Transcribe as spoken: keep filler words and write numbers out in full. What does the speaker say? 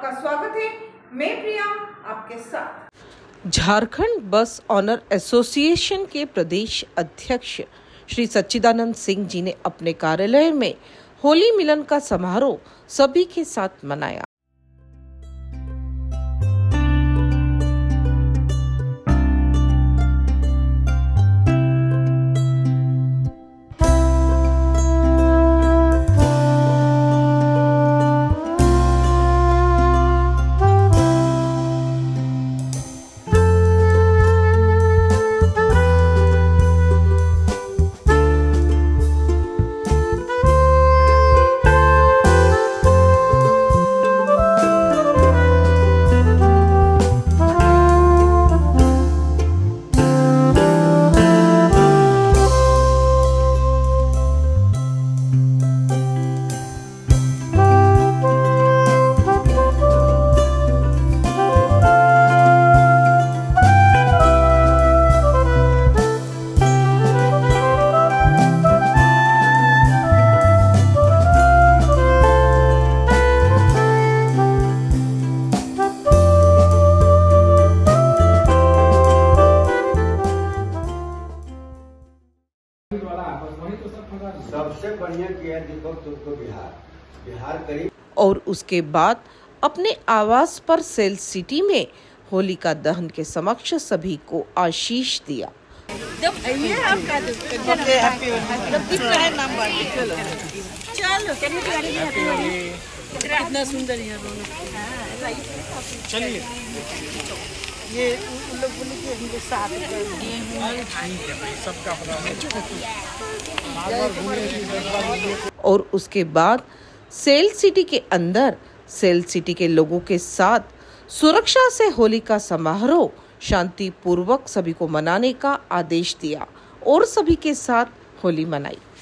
आपका स्वागत है। मैं प्रिया आपके साथ। झारखंड बस ऑनर एसोसिएशन के प्रदेश अध्यक्ष श्री सच्चिदानंद सिंह जी ने अपने कार्यालय में होली मिलन का समारोह सभी के साथ मनाया। सबसे बढ़िया किया देखो तुमको बिहार बिहार करीब। और उसके बाद अपने आवास पर सेल सिटी में होलिका दहन के समक्ष सभी को आशीष दिया। कितना सुंदर है। चलिए ये उन लोग बोले कि हम लोग साथ सबका और उसके बाद सेल सिटी के अंदर सेल सिटी के लोगों के साथ सुरक्षा से होली का समारोह शांति पूर्वक सभी को मनाने का आदेश दिया और सभी के साथ होली मनाई।